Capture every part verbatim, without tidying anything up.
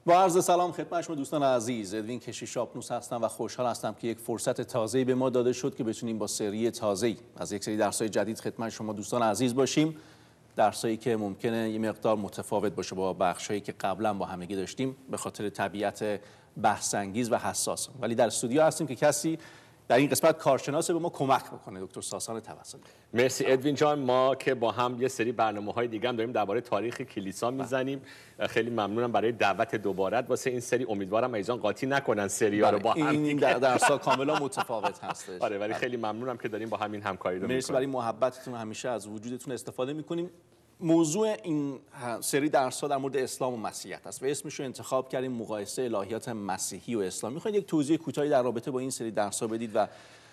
با عرض سلام خدمت شما دوستان عزیز، ادوین کشیشاپنوس هستم و خوشحال هستم که یک فرصت تازه‌ای به ما داده شد که بتونیم با سری تازه‌ای از یک سری درس‌های جدید خدمت شما دوستان عزیز باشیم. درسایی که ممکنه یه مقدار متفاوت باشه با بخشایی که قبلا با همگی داشتیم به خاطر طبیعت بحث‌انگیز و حساس، ولی در استودیو هستیم که کسی در این قسمت کارشناس به ما کمک بکنه، دکتر ساسان توسلی. مرسی ادوین جان. ما که با هم یه سری برنامه‌های دیگه هم داریم درباره تاریخ کلیسا میزنیم. خیلی ممنونم برای دعوت دوبارت واسه این سری. امیدوارم ایزان قاطی نکنن سری‌ها رو با هم. این درس‌ها کاملا متفاوت هستش. آره ولی خیلی ممنونم که داریم با هم این همکاری رو می‌کنیم. مرسی برای محبتتون، همیشه از وجودتون استفاده می‌کنیم. موضوع این سری درس‌ها در مورد اسلام و مسیحیت است و اسمش رو انتخاب کردیم مقایسه الهیات مسیحی و اسلام. می‌خواید یک توضیح کوتاهی در رابطه با این سری درس‌ها بدید و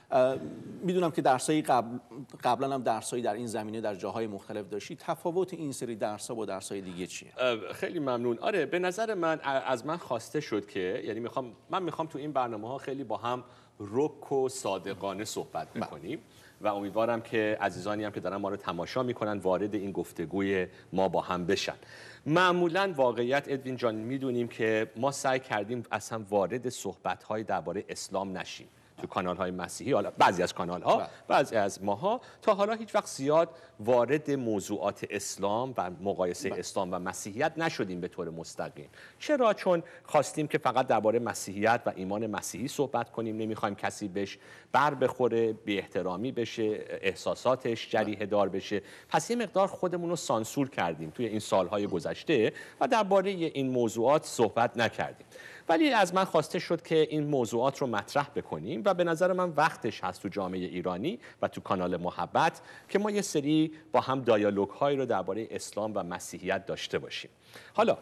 میدونم که درس‌های قبل قبلا هم درس‌هایی در این زمینه در جاهای مختلف داشتید. تفاوت این سری درس‌ها با درس‌های دیگه چیه؟ خیلی ممنون. آره به نظر من از من خواسته شد که یعنی می‌خوام من می‌خوام تو این برنامه‌ها خیلی با هم رک و صادقانه صحبت بکنیم و امیدوارم که عزیزانی هم که دارن ما رو تماشا میکنن وارد این گفتگوی ما با هم بشن. معمولا واقعیت ادوین جان میدونیم که ما سعی کردیم اصلا وارد صحبت‌های درباره اسلام نشیم تو کانال‌های مسیحی، حالا بعضی از کانال‌ها، بعضی از ماها تا حالا هیچ وقت زیاد وارد موضوعات اسلام و مقایسه اسلام و مسیحیت نشدیم به طور مستقیم. چرا؟ چون خواستیم که فقط درباره مسیحیت و ایمان مسیحی صحبت کنیم، نمی‌خوایم کسی بهش بر بخوره، بی احترامی بشه، احساساتش جریحه دار بشه. پس یه مقدار خودمون رو سانسور کردیم توی این سال‌های گذشته و درباره این موضوعات صحبت نکردیم. ولی از من خواسته شد که این موضوعات رو مطرح بکنیم و به نظر من وقتش هست تو جامعه ایرانی و تو کانال محبت که ما یه سری با هم دیالوگ هایی رو درباره اسلام و مسیحیت داشته باشیم. حالا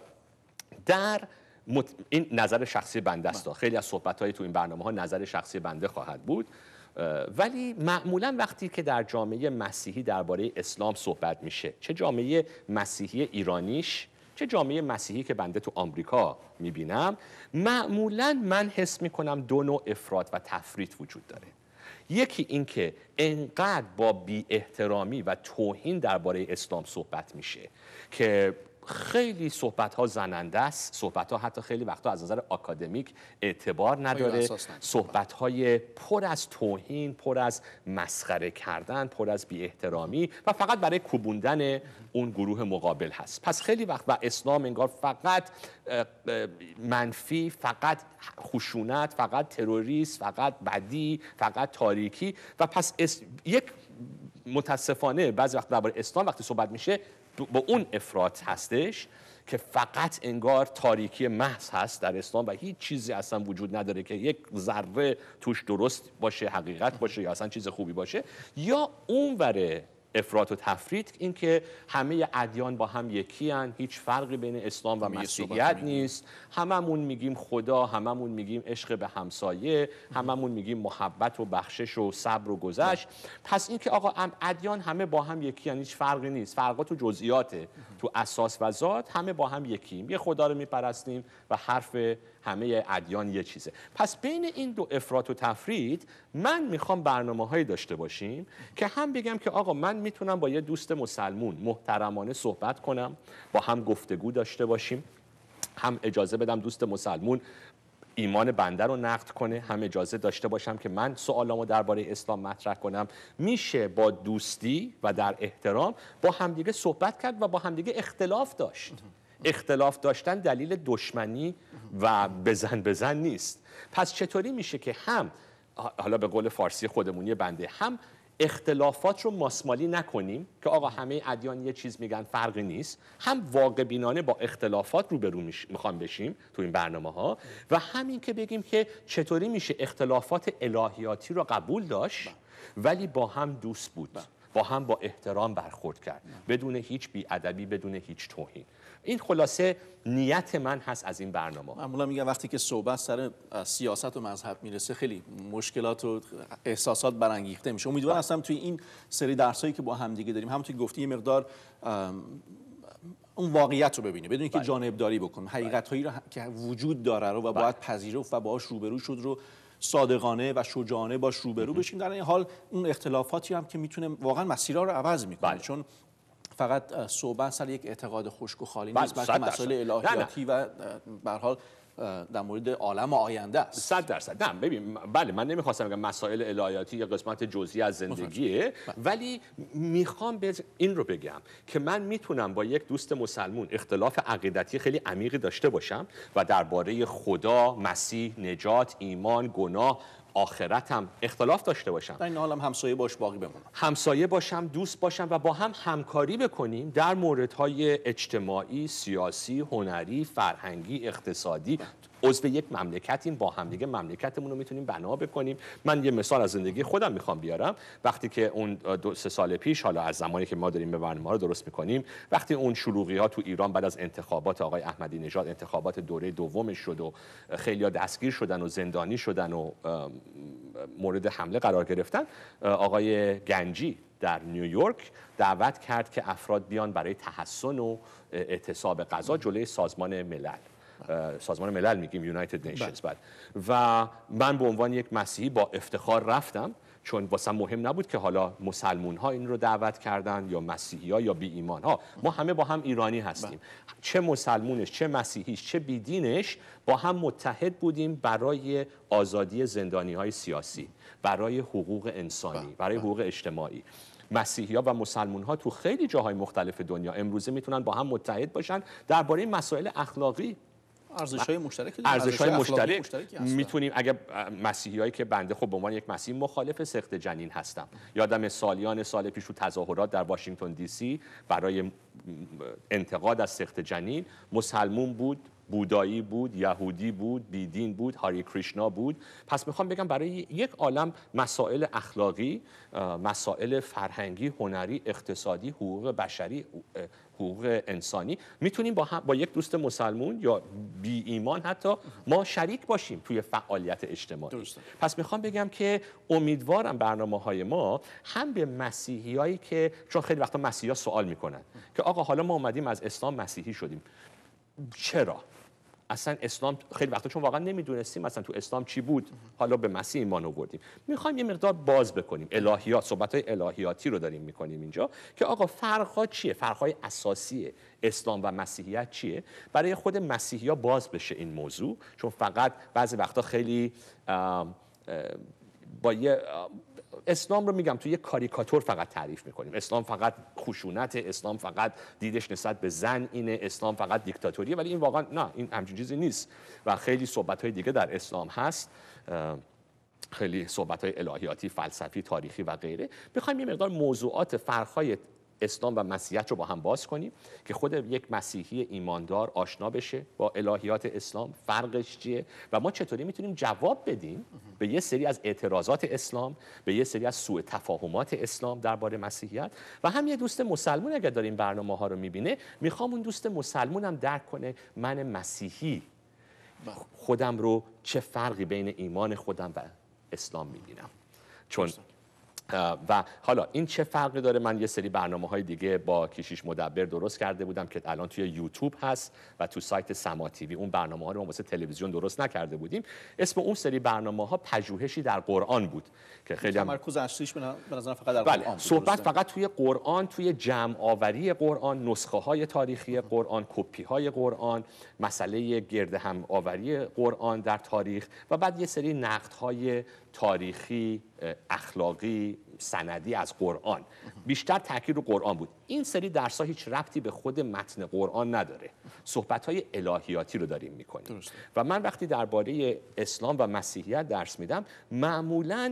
در مت... این نظر شخصی بنده است. خیلی از صحبت های تو این برنامه ها نظر شخصی بنده خواهد بود، ولی معمولا وقتی که در جامعه مسیحی درباره اسلام صحبت میشه، چه جامعه مسیحی ایرانیش چه جامعه مسیحی که بنده تو آمریکا میبینم، معمولا من حس میکنم دو نوع افراط و تفریط وجود داره. یکی این که انقدر با بی احترامی و توهین درباره اسلام صحبت میشه که خیلی صحبت‌ها زننده است، صحبت‌ها حتی خیلی وقتا از نظر آکادمیک اعتبار نداره، صحبت‌های پر از توهین، پر از مسخره کردن، پر از بی احترامی و فقط برای کوبوندن اون گروه مقابل هست. پس خیلی وقت و اسلام انگار فقط منفی، فقط خشونت، فقط تروریست، فقط بدی، فقط تاریکی و پس یک متاسفانه بعضی وقت درباره اسلام وقتی صحبت میشه با اون افراط هستش که فقط انگار تاریکی محض هست در اسلام و هیچ چیزی اصلا وجود نداره که یک ذره توش درست باشه، حقیقت باشه یا اصلا چیز خوبی باشه. یا اونوره افراط و تفریط، این که همه ادیان با هم یکی هن، هیچ فرقی بین اسلام و مسیحیت نیست، هممون میگیم خدا، هممون میگیم عشق به همسایه، هممون میگیم محبت و بخشش و صبر و گذشت. پس این که آقا ادیان همه با هم یکی هن، هیچ فرقی نیست، فرقات تو جزئیاته، تو اساس و ذات همه با هم یکیم، یه خدا رو میپرستیم و حرف همه ادیان یه چیزه. پس بین این دو افراط و تفریط من میخوام برنامه‌هایی داشته باشیم که هم بگم که آقا من میتونم با یه دوست مسلمون محترمانه صحبت کنم، با هم گفتگو داشته باشیم، هم اجازه بدم دوست مسلمون ایمان بنده رو نقد کنه، هم اجازه داشته باشم که من سوالامو درباره اسلام مطرح کنم. میشه با دوستی و در احترام با همدیگه صحبت کرد و با همدیگه اختلاف داشت. اختلاف داشتن دلیل دشمنی و بزن بزن نیست. پس چطوری میشه که هم حالا به قول فارسی خودمونی بنده هم اختلافات رو ماسمالی نکنیم که آقا همه ادیان یه چیز میگن فرقی نیست، هم واقع بینانه با اختلافات روبرو میخوام بشیم تو این برنامه ها و همین که بگیم که چطوری میشه اختلافات الهیاتی رو قبول داشت ولی با هم دوست بود، با هم با احترام برخورد کرد، بدون هیچ بی‌ادبی، بدون هیچ توهین. این خلاصه نیت من هست از این برنامه. معمولا میگم وقتی که صحبت سر سیاست و مذهب میرسه خیلی مشکلات و احساسات برانگیخته میشه. امیدوارم هستم توی این سری درسایی که با هم دیگه داریم همونطور که گفتی یه مقدار اون واقعیت رو ببینه، بدون که جانبداری بکنه، حقیقتایی رو که وجود داره رو و باید پذیرفت و باهاش روبرو شد رو صادقانه و شجاعانه باش روبرو بشیم. در این حال اون اختلافاتی هم که میتونه واقعا مسیرها رو عوض میکنه، چون فقط صحبت سر یک اعتقاد خشک و خالی نیست، بله، بلکه مسائل الهیاتی نه نه. و به هر حال در مورد عالم آینده است. صد درصد. نه ببین، بله من نمیخواستم بگم مسائل الهیاتی یا قسمت جزئی از زندگیه، ولی میخوام این رو بگم که من میتونم با یک دوست مسلمون اختلاف عقیدتی خیلی عمیقی داشته باشم و درباره خدا، مسیح، نجات، ایمان، گناه، آخرت هم اختلاف داشته باشم. در این حال هم همسایه باش باقی بمونم. همسایه باشم، دوست باشم و با هم همکاری بکنیم در موردهای اجتماعی، سیاسی، هنری، فرهنگی، اقتصادی. عضو یک مملکتیم، با هم دیگه مملکتمون رو میتونیم بنا بکنیم. من یه مثال از زندگی خودم میخوام بیارم. وقتی که اون دو سه سال پیش، حالا از زمانی که ما داریم به برنامه رو درست میکنیم، وقتی اون شلوغی ها تو ایران بعد از انتخابات آقای احمدی نژاد، انتخابات دوره دومش شد و خیلی‌ها دستگیر شدن و زندانی شدن و مورد حمله قرار گرفتن، آقای گنجی در نیویورک دعوت کرد که افراد بیان برای تحسن و اعتصاب غذا جلوی سازمان ملل. سازمان ملل میگیم یونایتد نیشنز. بعد و من به عنوان یک مسیحی با افتخار رفتم، چون واسه مهم نبود که حالا مسلمون ها این رو دعوت کردن یا مسیحی ها یا بی ایمان ها. ما همه با هم ایرانی هستیم، چه مسلمونش، چه مسیحیش، چه بیدینش، با هم متحد بودیم برای آزادی زندانی های سیاسی، برای حقوق انسانی، برای حقوق اجتماعی. مسیحی‌ها و مسلمان‌ها تو خیلی جاهای مختلف دنیا امروزه میتونن با هم متحد باشن درباره مسائل اخلاقی، ارزش‌های مشترک، ارزش‌های مشترک میتونیم. اگه مسیحیایی که بنده خب به عنوان یک مسیحی مخالف سخت جنین هستم، یادم سالیان سال پیش تو تظاهرات در واشنگتن دی سی برای انتقاد از سخت جنین، مسلمون بود، بودایی بود، یهودی بود، بیدین بود، هاری کریشنا بود. پس میخوام بگم برای یک عالم مسائل اخلاقی، مسائل فرهنگی، هنری، اقتصادی، حقوق بشری، حقوق انسانی، میتونیم با هم با یک دوست مسلمون یا بی ایمان حتی ما شریک باشیم توی فعالیت اجتماعی. درسته. پس میخوام بگم که امیدوارم برنامه‌های ما هم به مسیحیایی که، چون خیلی وقتا مسیحی‌ها سوال میکنن که آقا حالا ما اومدیم از اسلام مسیحی شدیم، چرا؟ اصلا اسلام خیلی وقتا چون واقعا نمیدونستیم مثلا تو اسلام چی بود، حالا به مسیح ایمان آوردیم. میخوایم یه مقدار باز بکنیم، الهیات، صحبت‌های الهیاتی رو داریم میکنیم اینجا که آقا فرق‌ها چیه؟ فرق‌های اساسی اسلام و مسیحیت چیه؟ برای خود مسیحی‌ها باز بشه این موضوع، چون فقط بعضی وقتا خیلی آم، با یه اسلام رو میگم توی یه کاریکاتور فقط تعریف میکنیم. اسلام فقط خشونت، اسلام فقط دیدش نسبت به زن اینه، اسلام فقط دیکتاتوریه، ولی این واقعا نه، این همچین چیزی نیست و خیلی صحبت‌های دیگه در اسلام هست، خیلی صحبت‌های الهیاتی، فلسفی، تاریخی و غیره. میخوایم یه مقدار موضوعات فرق‌های اسلام و مسیحیت رو با هم باز کنیم که خود یک مسیحی ایماندار آشنا بشه با الهیات اسلام، فرقش چیه و ما چطوری میتونیم جواب بدیم به یه سری از اعتراضات اسلام، به یه سری از سوء تفاهمات اسلام درباره مسیحیت. و هم یه دوست مسلمون اگر داریم برنامه ها رو میبینه، میخوام اون دوست مسلمونم درک کنه من مسیحی خودم رو چه فرقی بین ایمان خودم و اسلام میبینم. چون و حالا این چه فرقی داره؟ من یه سری برنامه‌های دیگه با کشیش مدبر درست کرده بودم که الان توی یوتیوب هست و تو سایت سما تیوی. اون برنامه‌ها رو ما واسه تلویزیون درست نکرده بودیم. اسم اون سری برنامه‌ها پژوهشی در قرآن بود که خیلی تمرکز اصلیش به نظر فقط در بله. قرآن، صحبت فقط توی قرآن، توی جمع آوری قرآن، نسخه‌های تاریخی قرآن، کپی‌های قرآن، مسئله گرد هم آوری قرآن در تاریخ و بعد یه سری نقدهای تاریخی، اخلاقی، سندی از قرآن. بیشتر تاکید رو قرآن بود. این سری درس‌ها هیچ ربطی به خود متن قرآن نداره. صحبت‌های الهیاتی رو داریم می‌کنیم. درسته. و من وقتی درباره اسلام و مسیحیت درس میدم، معمولاً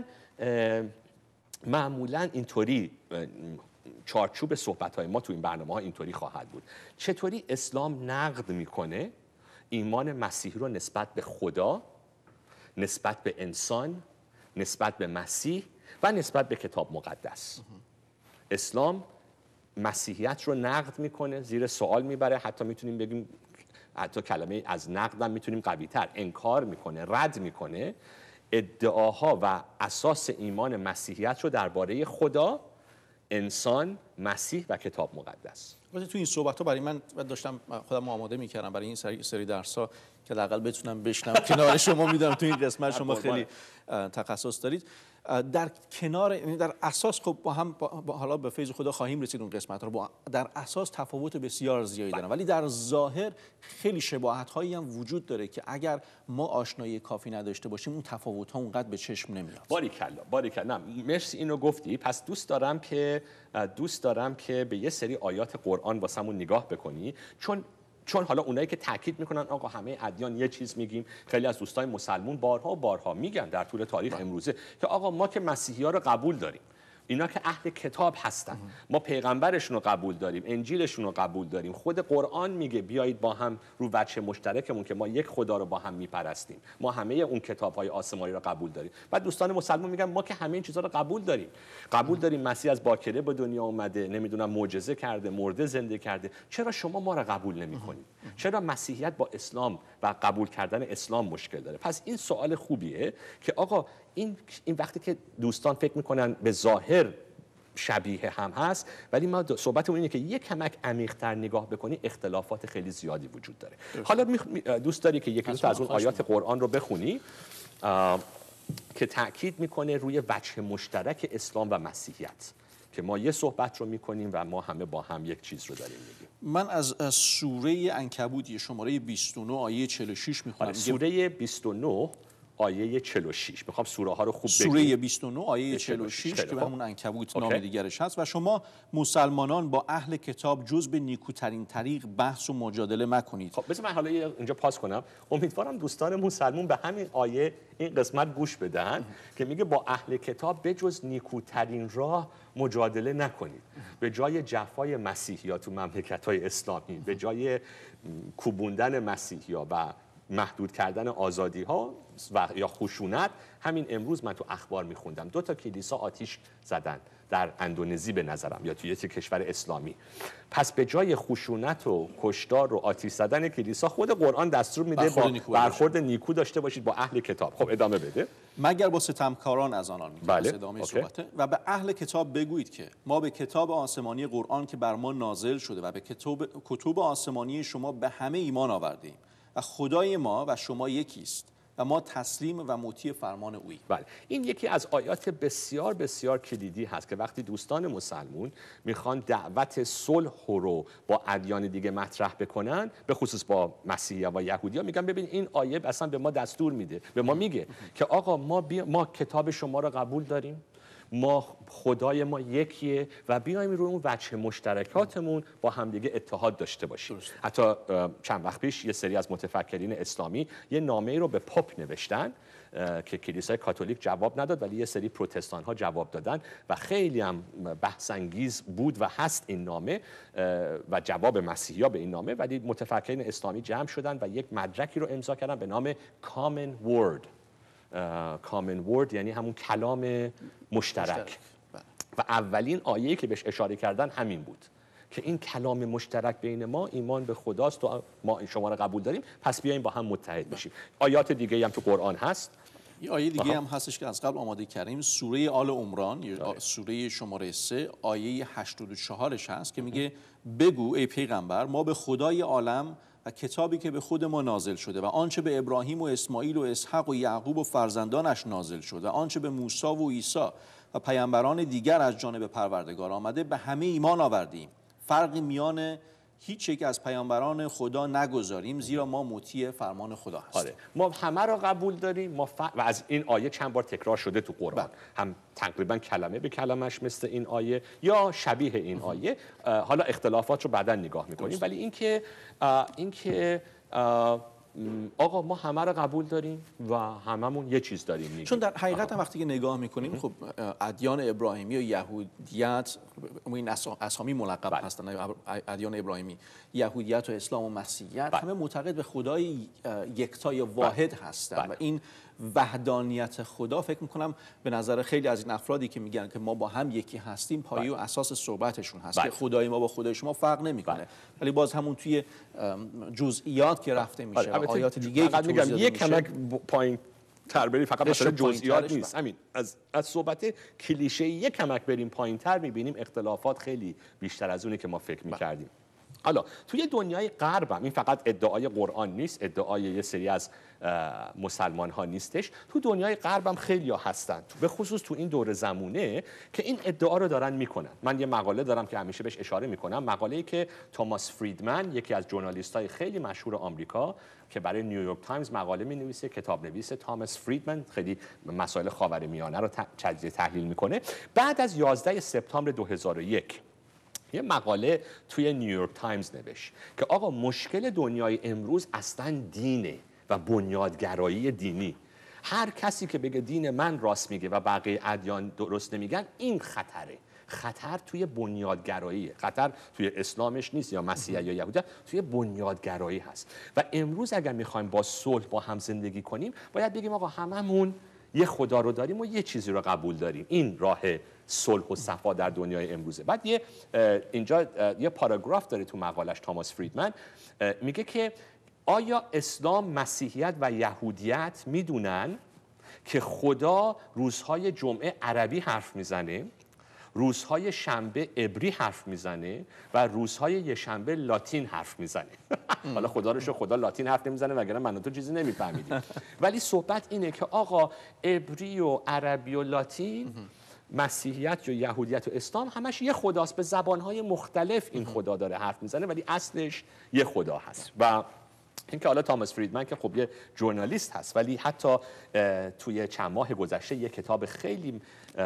معمولاً اینطوری چارچوب صحبت‌های ما تو این برنامه‌ها اینطوری خواهد بود. چطوری اسلام نقد می‌کنه ایمان مسیحی رو نسبت به خدا، نسبت به انسان، نسبت به مسیح و نسبت به کتاب مقدس. اسلام مسیحیت رو نقد میکنه، زیر سوال میبره، حتی میتونیم بگیم حتی کلمه از نقدم میتونیم قوی تر، انکار میکنه، رد میکنه ادعاها و اساس ایمان مسیحیت رو درباره خدا، انسان، مسیح و کتاب مقدس. واسه تو این صحبت‌ها برای من داشتم خودم آماده می‌کردم برای این سری سری درس‌ها، که حداقل بتونم بشنم کنار شما. میدونم تو این قسمت شما خیلی تخصص دارید. در کنار، یعنی در اساس خب با هم با حالا به فیض خدا خواهیم رسید اون قسمت رو، با در اساس تفاوت بسیار زیادی دارن، ولی در ظاهر خیلی شباهت هایی هم وجود داره که اگر ما آشنایی کافی نداشته باشیم اون تفاوت ها اونقدر به چشم نمیاد. باریکلا باریکلا. نه مرسی اینو گفتی. پس دوست دارم که دوست دارم که به یه سری آیات قرآن واسمون نگاه بکنی، چون چون حالا اونایی که تاکید میکنن آقا همه ادیان یه چیز میگیم، خیلی از دوستای مسلمون بارها و بارها میگن در طول تاریخ امروزه که آقا ما که مسیحی ها رو قبول داریم، اینا که اهل کتاب هستن، ما پیغمبرشون رو قبول داریم، انجیلشون رو قبول داریم، خود قرآن میگه بیایید با هم رو وجه مشترکمون که ما یک خدا رو با هم میپرستیم، ما همه اون کتاب‌های آسمانی رو قبول داریم. بعد دوستان مسلمان میگن ما که همه این چیزا رو قبول داریم، قبول داریم مسیح از باکره به دنیا اومده، نمیدونم معجزه کرده، مرده زنده کرده، چرا شما ما رو قبول نمی‌کنید؟ چرا مسیحیت با اسلام و قبول کردن اسلام مشکل داره؟ پس این سوال خوبیه که آقا این این وقتی که دوستان فکر میکنن به ظاهر شبیه هم هست، ولی ما صحبتمون اینه که یک کمک عمیق‌تر نگاه بکنی اختلافات خیلی زیادی وجود داره. حالا دوست داری که یکی دو از اون آیات قرآن رو بخونی که تأکید میکنه روی وجه مشترک اسلام و مسیحیت، که ما یه صحبت رو میکنیم و ما همه با هم یک چیز رو داریم میگیم. من از سوره عنکبوت شماره بیست و نه آیه چهل و شش میخونم. سوره بیست و نه آیه چهل و شش. میخوام سوره ها رو خوب بگیم. سوره بیست و نه آیه چهل و شش که به همون عنکبوت نام دیگرش هست. و شما مسلمانان با اهل کتاب جز به نیکوترین طریق بحث و مجادله مکنید. خب بذار من حالا اینجا پاس کنم. امیدوارم دوستان مسلمون به همین آیه این قسمت گوش بدن که میگه با اهل کتاب به جز نیکوترین راه مجادله نکنید. به جای جفای مسیحی‌ها تو مملکت‌های اسلامی، به جای کوبوندن مسیحی‌ها و محدود کردن آزادی ها و یا خشونت، همین امروز من تو اخبار میخوندم دو تا کلیسا آتیش زدن در اندونزی به نظرم، یا توی یک کشور اسلامی. پس به جای خشونت و کشتار و آتیش زدن کلیسا، خود قرآن دستور میده با برخورد نیکو داشته باشید با اهل کتاب. خب ادامه بده. مگر با ستمکاران از آنان میگه. بله. ادامه صحبته. و به اهل کتاب بگویید که ما به کتاب آسمانی قرآن که بر ما نازل شده و به کتاب کتب آسمانی شما به همه ایمان آوردیم و خدای ما و شما یکی است و ما تسلیم و مطیع فرمان اوییم. بله، این یکی از آیات بسیار بسیار کلیدی هست که وقتی دوستان مسلمون میخوان دعوت صلح رو با ادیان دیگه مطرح بکنن، به خصوص با مسیحی‌ها و یهودی‌ها، میگن ببین این آیه اصلا به ما دستور میده، به ما میگه که آقا ما بیا ما کتاب شما رو قبول داریم، ما خدای ما یکیه و بیایم روی اون وجه مشترکاتمون با همدیگه اتحاد داشته باشیم. درست. حتی چند وقت پیش یه سری از متفکرین اسلامی یه نامه‌ای رو به پاپ نوشتن که کلیسای کاتولیک جواب نداد، ولی یه سری پروتستان ها جواب دادن و خیلی هم بحث انگیز بود و هست این نامه و جواب مسیحی‌ها به این نامه، ولی متفکرین اسلامی جمع شدن و یک مدرکی رو امضا کردن به نام Common Word. کامن ورد یعنی همون کلام مشترک, مشترک. و اولین آیه‌ای که بهش اشاره کردن همین بود که این کلام مشترک بین ما ایمان به خداست و ما شما رو قبول داریم، پس بیایم با هم متحد بشیم. آیات دیگه هم تو قرآن هست. یه آیه دیگه هم هستش که از قبل آماده کردیم، سوره آل عمران، سوره شماره سه آیه هشتاد و چهارش هست که میگه بگو ای پیغمبر ما به خدای عالم و کتابی که به خود ما نازل شده و آنچه به ابراهیم و اسماعیل و اسحاق و یعقوب و فرزندانش نازل شده و آنچه به موسی و عیسی و پیامبران دیگر از جانب پروردگار آمده به همه ایمان آوردیم، فرقی میان هیچ یک از پیامبران خدا نگذاریم زیرا ما مطیع فرمان خدا هستیم. آره. ما همه را قبول داریم، ما ف... و از این آیه چند بار تکرار شده تو قرآن. بله. هم تقریبا کلمه به کلمش مثل این آیه یا شبیه این آیه. حالا اختلافات رو بعداً نگاه می‌کنیم، ولی اینکه اینکه آقا ما همه را قبول داریم و هممون یه چیز داریم میگیم. چون در حقیقت هم وقتی که نگاه میکنیم خب ادیان ابراهیمی و یهودیت این اسامی ملقب بله. هستن، ادیان ابراهیمی، یهودیت و اسلام و مسیحیت بله. همه معتقد به خدای یکتای واحد بله. هستن بله. و این وحدانیت خدا فکر میکنم به نظر خیلی از این افرادی که میگن که ما با هم یکی هستیم پایه بله. و اساس صحبتشون هست بله. که خدای ما با خدای شما فرق نمیکنه بله. ولی باز همون توی جزئیات که رفته میشه بله. آیات دیگه که میگم یک کمک پایین تر بریم، فقط مثلا جزئیات نیست، همین از از صحبت کلیشه یک کمک بریم پایین تر میبینیم اختلافات خیلی بیشتر از اونه که ما فکر میکردیم. حالا توی دنیای غرب هم این فقط ادعای قرآن نیست، ادعای یه سری از مسلمان ها نیستش. تو دنیای غرب هم خیلی ها هستن، به خصوص تو این دور زمونه که این ادعا رو دارن میکنن. من یه مقاله دارم که همیشه بهش اشاره میکنم، مقاله‌ای که توماس فریدمن، یکی از ژورنالیست های خیلی مشهور آمریکا که برای نیویورک تایمز مقاله مینویسه، کتاب نویس توماس فریدمن، خیلی مسائل خاورمیانه رو تجزیه تحلیل میکنه. بعد از یازده سپتامبر دو هزار و یک یه مقاله توی نیویورک تایمز نوشت که آقا مشکل دنیای امروز اصلا دینه و بنیادگرایی دینی. هر کسی که بگه دین من راست میگه و بقیه ادیان درست نمیگن، این خطره. خطر توی بنیادگرایی، خطر توی اسلامش نیست یا مسیحیت یا یهودیت، توی بنیادگرایی هست. و امروز اگر میخوایم با صلح با هم زندگی کنیم، باید بگیم آقا هممون یه خدا رو داریم و یه چیزی رو قبول داریم. این راه صلح و صفا در دنیای امروزه. بعد یه اینجا یه پاراگراف داره تو مقالش توماس فریدمن، میگه که آیا اسلام، مسیحیت و یهودیت میدونن که خدا روزهای جمعه عربی حرف میزنه، روزهای شنبه عبری حرف میزنه و روزهای یه شنبه لاتین حرف میزنه؟ حالا خدا رو شو خدا لاتین حرف نمیزنه وگرنه من و تو چیزی نمیفهمیدیم. ولی صحبت اینه که آقا عبری و عربی و لاتین، مسیحیت و یهودیت و اسلام همش یه خداست، به زبانهای مختلف این خدا داره حرف میزنه ولی اصلش یه خدا هست. و اینکه حالا توماس فریدمن که خب یه ژورنالیست هست، ولی حتی توی چند ماه گذشته یک کتاب خیلی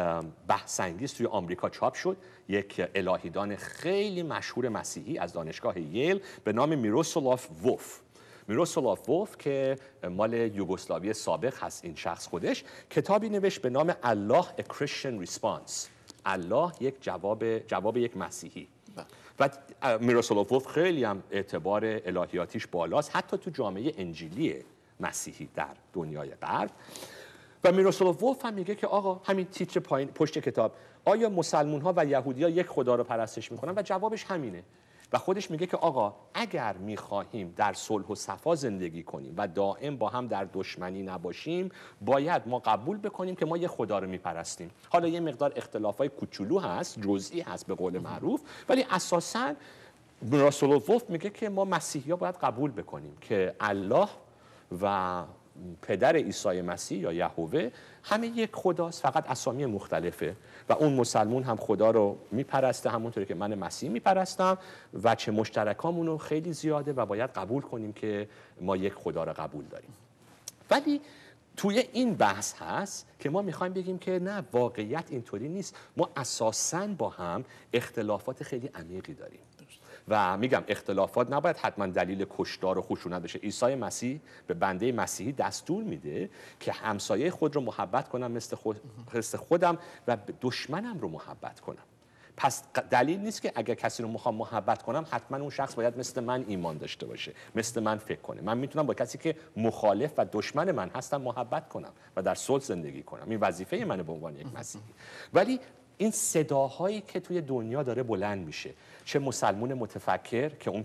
بحث‌انگیز توی آمریکا چاپ شد، یک الهیدان خیلی مشهور مسیحی از دانشگاه ییل به نام میروسلاف وولف. میروسلاف وولف که مال یوگسلاوی سابق هست این شخص خودش، کتابی نوشت به نام الله A Christian Response. الله یک جواب جواب یک مسیحی. و میروسلاف وولف خیلی هم اعتبار الهیاتیش بالاست، حتی تو جامعه انجیلی مسیحی در دنیای غرب. و میروسلاف وولف هم میگه که آقا همین تیتر پایین پشت کتاب، آیا مسلمون ها و یهودی ها یک خدا رو پرستش میکنن؟ و جوابش همینه. و خودش میگه که آقا اگر میخواهیم در صلح و صفا زندگی کنیم و دائم با هم در دشمنی نباشیم، باید ما قبول بکنیم که ما یه خدا رو میپرستیم. حالا یه مقدار اختلافای کوچولو هست، جزئی هست به قول معروف، ولی اساساً میروسلاف وولف میگه که ما مسیحی‌ها باید قبول بکنیم که الله و پدر عیسی مسیح یا یهوه همه یک خداست، فقط اسامی مختلفه. و اون مسلمون هم خدا رو میپرسته همونطوری که من مسیح میپرستم و چه مشترکامونو خیلی زیاده و باید قبول کنیم که ما یک خدا رو قبول داریم. ولی توی این بحث هست که ما میخوایم بگیم که نه، واقعیت اینطوری نیست. ما اساساً با هم اختلافات خیلی عمیقی داریم و میگم اختلافات نباید حتما دلیل کشتار و خشونت بشه. عیسی مسیح به بنده مسیحی دستور میده که همسایه خود رو محبت کنم مثل, خود، مثل خودم و دشمنم رو محبت کنم. پس دلیل نیست که اگر کسی رو میخوام محبت کنم حتما اون شخص باید مثل من ایمان داشته باشه، مثل من فکر کنه. من میتونم با کسی که مخالف و دشمن من هستم محبت کنم و در صلح زندگی کنم. این وظیفه منه به عنوان یک مسیحی. ولی این صداهایی که توی دنیا داره بلند میشه، چه مسلمون متفکر که اون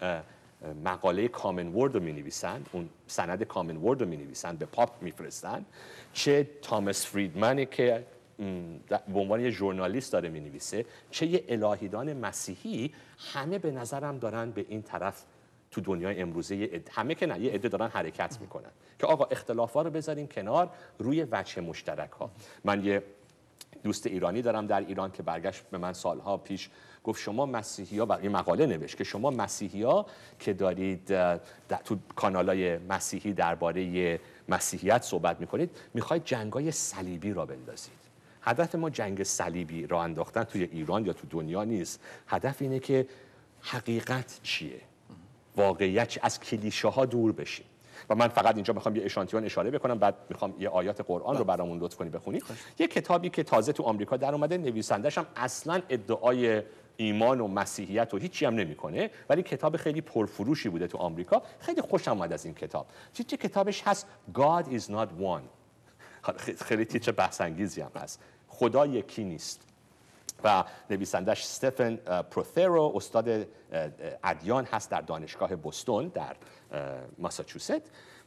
مقاله کامن ورد رو می‌نویسن، اون سند کامن ورد رو می‌نویسن به پاپ میفرستن، چه توماس فریدمنی که به عنوان یه ژورنالیست داره می‌نویسه، چه یه الهیدان مسیحی، همه به نظرم دارن به این طرف تو دنیای امروزه یه عده، همه که نه، یه عده دارن حرکت میکنن که آقا اختلافات رو بذاریم کنار، روی وجه مشترک ها. من یه دوست ایرانی دارم در ایران که برگشت به من سالها پیش گفت شما مسیحی‌ها، و این مقاله نوشت که شما مسیحی‌ها که دارید تو کانالای مسیحی درباره مسیحیت صحبت میکنید، میخواید جنگای صلیبی را بندازید. هدف ما جنگ صلیبی را انداختن توی ایران یا تو دنیا نیست. هدف اینه که حقیقت چیه، واقعیت، از کلیشه ها دور بشیم. و من فقط اینجا میخوام یه اشانتیون اشاره بکنم، بعد میخوام یه آیات قرآن رو برامون لطف کنی بخونی. یه کتابی که تازه تو آمریکا در اومده، نویسندش هم اصلا ادعای ایمان و مسیحیت و هیچی هم نمیکنه، ولی کتاب خیلی پرفروشی بوده تو آمریکا. خیلی خوشم اومد از این کتاب. تیتر کتابش هست God is not one. خیلی تیتر بحث انگیزی هم هست. خدا یکی نیست. و نویسندش استفن پروثرو، استاد ادیان هست در دانشگاه بوستون در ماساچوست.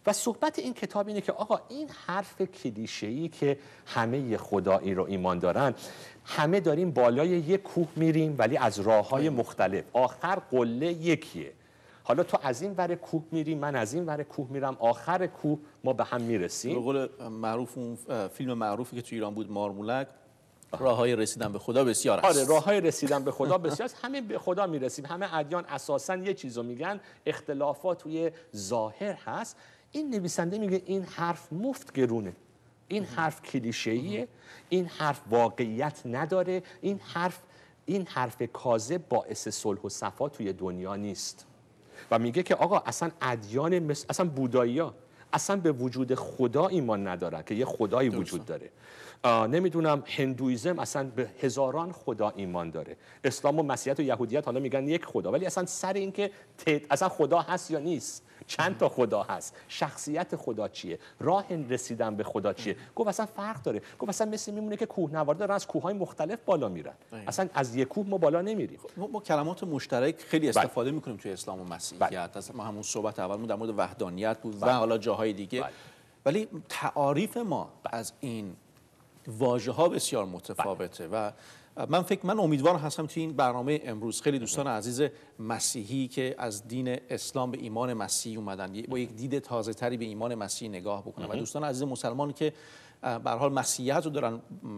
و صحبت این کتاب اینه که آقا این حرف کلیشه‌ای که همه خدایی رو ایمان دارن، همه داریم بالای یک کوه میریم ولی از راه‌های مختلف، آخر قله یکیه. حالا تو از این ور کوه میری، من از این ور کوه میرم، آخر کوه ما به هم میرسیم. به قول معروف اون فیلم معروفی که تو ایران بود، مارمولک، راه‌های رسیدن به خدا بسیار است. آره، راه‌های رسیدن به خدا بسیار است. همه به خدا میرسیم. همه ادیان اساساً یه چیزو میگن، اختلافات توی ظاهر هست. این نویسنده میگه این حرف مفت گرونه. این حرف کلیشه‌ایه، این حرف واقعیت نداره، این حرف این حرف کاذب باعث صلح و صفا توی دنیا نیست. و میگه که آقا اصلا ادیان مثل اصلا بودایی‌ها اصلا به وجود خدا ایمان ندارن که یه خدایی وجود داره. نمیدونم هندویزم اصلا به هزاران خدا ایمان داره. اسلام و مسیحیت و یهودیت حالا میگن یک خدا، ولی اصلا سر این که اصلا خدا هست یا نیست، چند تا خدا هست، شخصیت خدا چیه، راه رسیدن به خدا چیه، گفت اصلا فرق داره. گفت اصلا مثل میمونه که کوهنورد دارن از کوههای مختلف بالا میرن، اصلا از یک کوه ما بالا نمیریم. ما, ما کلمات مشترک خیلی استفاده بله. میکنیم توی اسلام و مسیحیت. بله. ما همون صحبت اولمون در مورد وحدانیت بود بله. و حالا جاهای دیگه بله. ولی تعاریف ما بله. از این واژه ها بسیار متفاوته بله. و من فکر من امیدوار هستم توی این برنامه امروز خیلی دوستان عزیز مسیحی که از دین اسلام به ایمان مسیحی اومدن با یک دید تازه تری به ایمان مسیحی نگاه بکنن و دوستان عزیز مسلمان که به هر حال مسیحیت رو دارن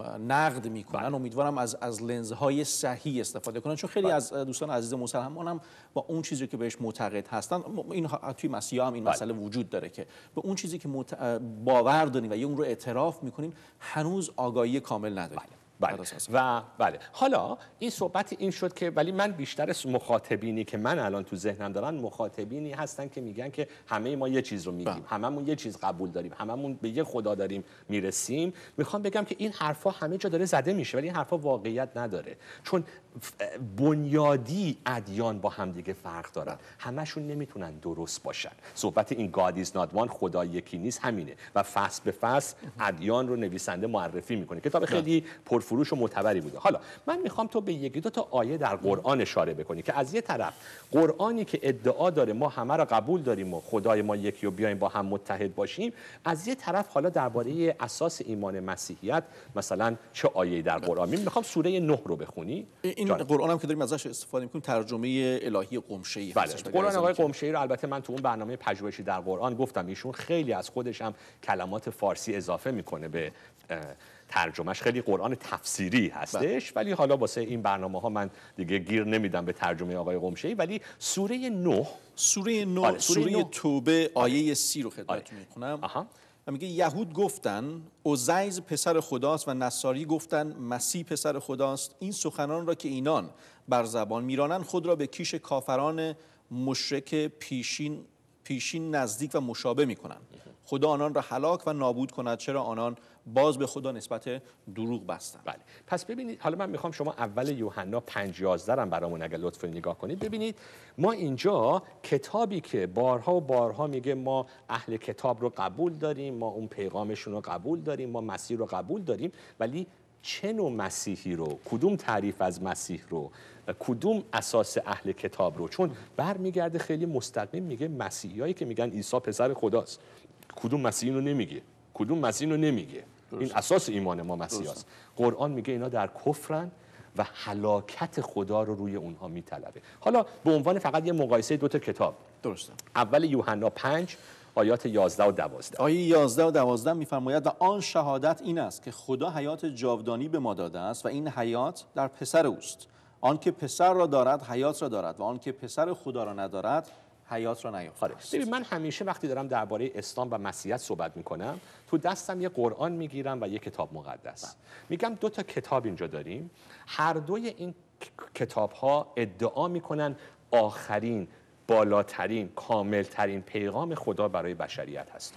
نقد میکنن، امیدوارم از از لنزهای صحیح استفاده کنن، چون خیلی از دوستان عزیز مسلمان هم با اون چیزی که بهش معتقد هستن، این توی مسیحا هم این مسئله وجود داره که به اون چیزی که باور داریم و یا اون رو اعتراف میکنیم هنوز آگاهی کامل نداریم. بله. و بله حالا این صحبت این شد که ولی من بیشتر مخاطبینی که من الان تو ذهنم دارن مخاطبینی هستن که میگن که همه ما یه چیز رو میگیم، هممون یه چیز قبول داریم، هممون به یه خدا داریم میرسیم. میخوام بگم که این حرفا همه جا داره زده میشه ولی این حرفا واقعیت نداره، چون بنیادی ادیان با هم دیگه فرق دارن، همشون نمیتونن درست باشن. صحبت این God is not one، خدا یکی نیست، همینه و فصل به فصل ادیان رو نویسنده معرفی میکنه. کتاب خیلی پرفروش و معتبری بوده. حالا من میخوام تو به یکی دو تا آیه در قرآن اشاره بکنی که از یه طرف قرآنی که ادعا داره ما همه رو قبول داریم و خدای ما یکی و بیایم با هم متحد باشیم، از یه طرف حالا درباره اساس ایمان مسیحیت مثلا چه آیه‌ای در قرآن می میخوام سوره نه رو بخونی. این قرآن هم که داریم ازش استفاده میکنیم ترجمه الهی قمشه‌ای هستش. بله. قرآن آقای قمشه‌ای رو البته من تو اون برنامه پژوهشی در قرآن گفتم ایشون خیلی از خودش هم کلمات فارسی اضافه میکنه به ترجمهش، خیلی قرآن تفسیری هستش بله. ولی حالا واسه این برنامه ها من دیگه گیر نمیدم به ترجمه آقای قمشه‌ای. ولی سوره نه سوره نه آره. سوره, سوره توبه آیه سی رو خدمتتون میخونم و میگه یهود گفتن عزیز پسر خداست و نصاری گفتن مسیح پسر خداست. این سخنان را که اینان بر زبان میرانند خود را به کیش کافران مشرک پیشین پیشین نزدیک و مشابه میکنند. خدا آنان را هلاک و نابود کند چرا آنان باز به خدا نسبت دروغ بستند. بله. پس ببینید حالا من میخوام شما اول یوحنا پنج یازده هم برامون اگه لطف نگاه کنید. ببینید ما اینجا کتابی که بارها و بارها میگه ما اهل کتاب رو قبول داریم، ما اون پیغامشون رو قبول داریم، ما مسیح رو قبول داریم، ولی چه نوع مسیحی رو، کدوم تعریف از مسیح رو، کدوم اساس اهل کتاب رو، چون برمیگرده خیلی مستقیم میگه مسیحیایی که میگن عیسی پسر خداست، کدوم مسیحی رو نمیگه، کدوم مسیحی رو نمیگه. درست. این اساس ایمان ما مسیح است. قرآن میگه اینا در کفرن و هلاکت خدا رو روی اونها میطلبه. حالا به عنوان فقط یه مقایسه دو تا کتاب. درسته. اول یوحنا پنج آیات یازده و دوازده. آیه یازده و دوازده میفرماید و آن شهادت این است که خدا حیات جاودانی به ما داده است و این حیات در پسر اوست. آن که پسر را دارد حیات را دارد و آن که پسر خدا را ندارد حیات را نیافته است. ببین من همیشه وقتی دارم درباره اسلام و مسیحیت صحبت میکنم تو دستم یه قرآن میگیرم و یه کتاب مقدس. میگم دو تا کتاب اینجا داریم، هر دوی این کتاب ها ادعا میکنن آخرین، بالاترین، کاملترین پیغام خدا برای بشریت هست.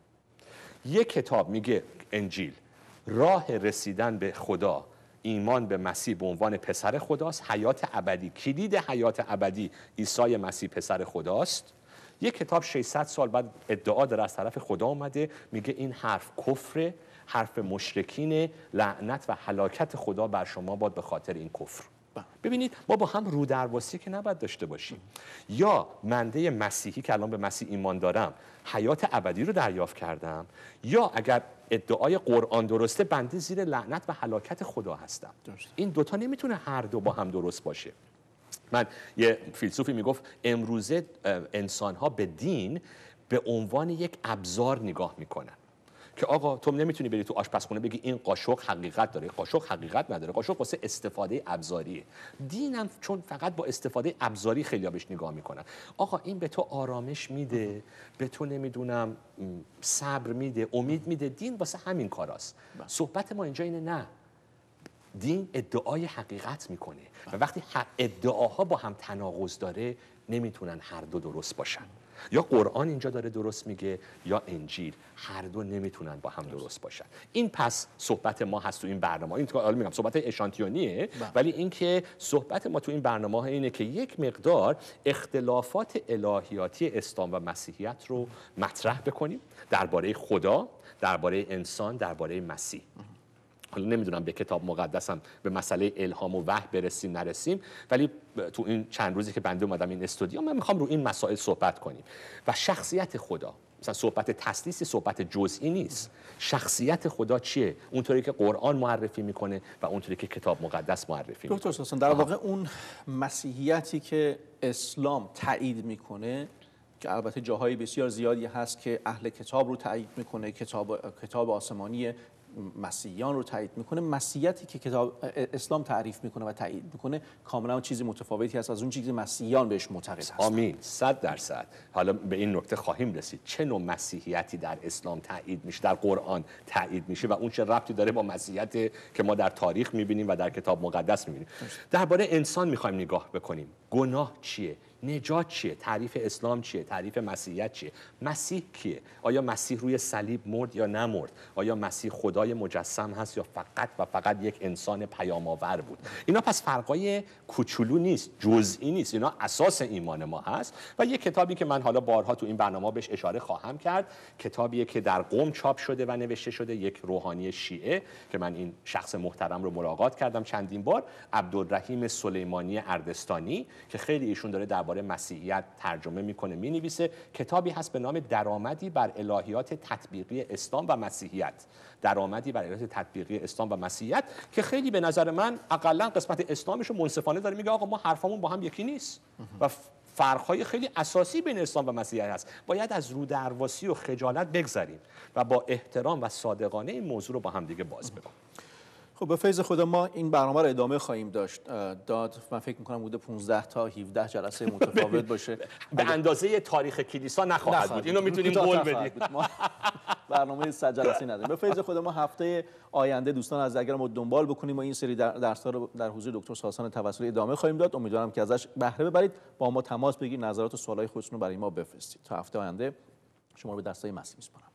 یک کتاب میگه انجیل راه رسیدن به خدا، ایمان به مسیح به عنوان پسر خداست، حیات ابدی، کلید حیات ابدی عیسی مسیح پسر خداست. یک کتاب ششصد سال بعد ادعا داره از طرف خدا اومده میگه این حرف کفره، حرف مشرکینه، لعنت و هلاکت خدا بر شما باد به خاطر این کفر. ببینید ما با هم رو درواسی که نباید داشته باشیم. یا منده مسیحی که الان به مسیح ایمان دارم حیات ابدی رو دریافت کردم، یا اگر ادعای قرآن درسته بنده زیر لعنت و هلاکت خدا هستم. درست. این دوتا نمیتونه هر دو با هم درست باشه. من یه فیلسوفی میگفت امروزه انسان‌ها به دین به عنوان یک ابزار نگاه میکنن که آقا تو نمیتونی بری تو آشپزخونه بگی این قاشق حقیقت داره، قاشق حقیقت نداره، قاشق واسه استفاده ابزاریه. دینم چون فقط با استفاده ابزاری خیلی‌ها بهش نگاه میکنن. آقا این به تو آرامش میده، به تو نمیدونم صبر میده، امید میده، دین واسه همین کاراست. صحبت ما اینجا اینه نه، دین ادعای حقیقت میکنه و وقتی ادعاها با هم تناقض داره نمیتونن هر دو درست باشن. یا قرآن اینجا داره درست میگه یا انجیل، هر دو نمیتونن با هم درست باشن. این پس صحبت ما هست تو این برنامه. این حالا میگم صحبت اشانتیونیه، ولی اینکه صحبت ما تو این برنامه اینه که یک مقدار اختلافات الهیاتی اسلام و مسیحیت رو مطرح بکنیم درباره خدا، درباره انسان، درباره مسیح. حالا نمیدونم به کتاب مقدسم به مسئله الهام و وحی برسیم نرسیم، ولی تو این چند روزی که بنده اومدم این استودیو من میخوام رو این مسائل صحبت کنیم. و شخصیت خدا، مثلا صحبت تسلیسی صحبت جزئی نیست. شخصیت خدا چیه؟ اونطوری که قرآن معرفی میکنه و اونطوری که کتاب مقدس معرفی میکنه. دکتر ساسان، در واقع اون مسیحیتی که اسلام تایید میکنه که البته جاهای بسیار زیادی هست که اهل کتاب رو تایید میکنه، کتاب کتاب آسمانی مسیحیان رو تایید میکنه، مسیحیتی که کتاب اسلام تعریف میکنه و تایید میکنه کاملا چیزی متفاوتی هست از اون چیزی که مسیحیان بهش معتقد هستند. آمین، صد درصد. حالا به این نکته خواهیم رسید چه نوع مسیحیتی در اسلام تایید میشه، در قرآن تایید میشه و اون چه ربطی داره با مسیحیت که ما در تاریخ میبینیم و در کتاب مقدس میبینیم. درباره انسان میخوایم نگاه بکنیم. گناه چیه؟ نجات چیه؟ تعریف اسلام چیه؟ تعریف مسیحیت چیه؟ مسیح کیه؟ آیا مسیح روی صلیب مرد یا نمرد؟ آیا مسیح خدای مجسم هست یا فقط و فقط یک انسان پیام آور بود؟ اینا پس فرقای کوچولو نیست، جزئی نیست، اینا اساس ایمان ما هست. و یک کتابی که من حالا بارها تو این برنامه بهش اشاره خواهم کرد، کتابیه که در قم چاپ شده و نوشته شده، یک روحانی شیعه که من این شخص محترم رو ملاقات کردم چندین بار، عبدالرحیم سلیمانی اردستانی، که خیلی ایشون داره در مسیحیت ترجمه میکنه، مینویسه. کتابی هست به نام درآمدی بر الهیات تطبیقی اسلام و مسیحیت. درآمدی بر الهیات تطبیقی اسلام و مسیحیت که خیلی به نظر من اقلا قسمت اسلامش رو منصفانه داره میگه آقا ما حرفمون با هم یکی نیست و فرق‌های خیلی اساسی بین اسلام و مسیحیت هست. باید از رو درواسی و خجالت بگذریم و با احترام و صادقانه این موضوع رو با هم دیگه باز بکنیم. خب به فیض خدا ما این برنامه رو ادامه خواهیم داشت. داد من فکر می‌کنم بوده پانزده تا هفده جلسه متفاوت باشه. به اندازه تاریخ کلیسا نخواهد بود. اینو میتونیم قول بدیم. ما برنامه صد جلسه نداریم. به فیض خدا ما هفته آینده دوستان از اگر ما دنبال بکنیم و این سری درس‌ها رو در حضور دکتر ساسان توسلی ادامه خواهیم داد. امیدوارم که ازش بهره ببرید. با ما تماس بگیرید، نظرات و سوالای خودتون رو برای ما بفرستید. تا هفته آینده شما رو به دستای مسیح میسپارم.